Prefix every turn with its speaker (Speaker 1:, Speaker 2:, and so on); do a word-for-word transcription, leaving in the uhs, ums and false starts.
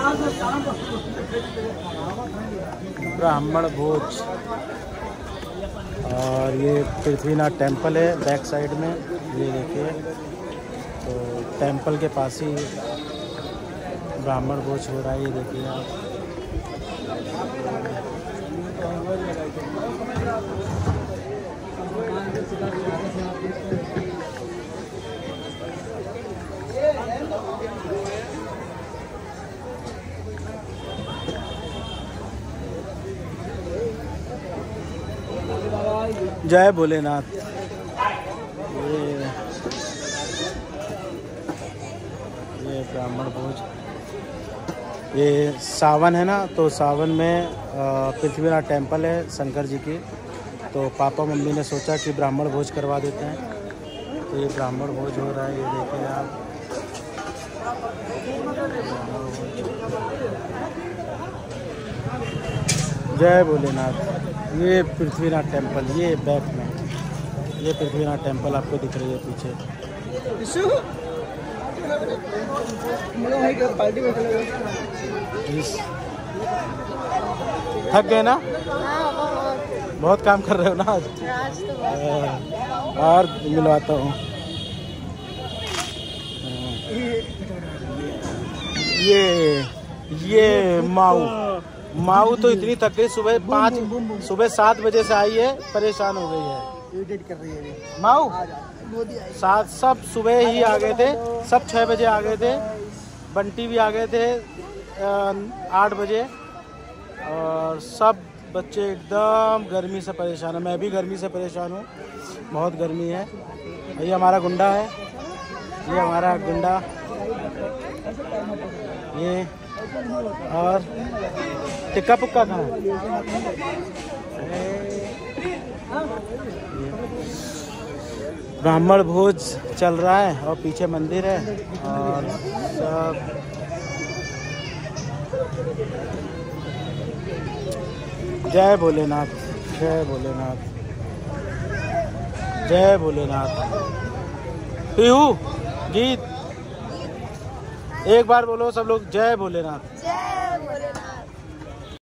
Speaker 1: ब्राह्मण भोज। और ये पृथ्वीनाथ टेम्पल है बैक साइड में, ये देखिए। तो टेम्पल के पास ही ब्राह्मण भोज हो रहा है, ये देखिए आप। जय भोलेनाथ। ये ये ब्राह्मण भोज। ये सावन है ना, तो सावन में पृथ्वीनाथ टेम्पल है शंकर जी की। तो पापा मम्मी ने सोचा कि ब्राह्मण भोज करवा देते हैं, तो ये ब्राह्मण भोज हो रहा है, ये देखिए आप। जय भोलेनाथ। ये पृथ्वीनाथ टेम्पल, ये बैक में, ये पृथ्वीनाथ टेम्पल आपको दिख रही है पीछे। थक गए ना? बहुत काम कर रहे हो ना आज? और मिलवाता हूँ। ये ये माऊ माऊ तो इतनी थक गई, सुबह पाँच सुबह सात बजे से आई है, परेशान हो गई है।
Speaker 2: वेट कर रही है
Speaker 1: माऊ। सात सब सुबह ही आ गए थे, सब छः बजे आ गए थे। बंटी भी आ गए थे आठ बजे। और सब बच्चे एकदम गर्मी से परेशान है। मैं भी गर्मी से परेशान हूँ, बहुत गर्मी है। ये हमारा गुंडा है, ये हमारा गुंडा, ये। और टिक्का पुक्का कहाँ है? ब्राह्मण भोज चल रहा है और पीछे मंदिर है और सब। जय भोलेनाथ, जय भोलेनाथ, जय भोलेनाथ। पीहू गीत एक बार बोलो सब लोग, जय भोलेनाथ।
Speaker 3: जय भोलेनाथ।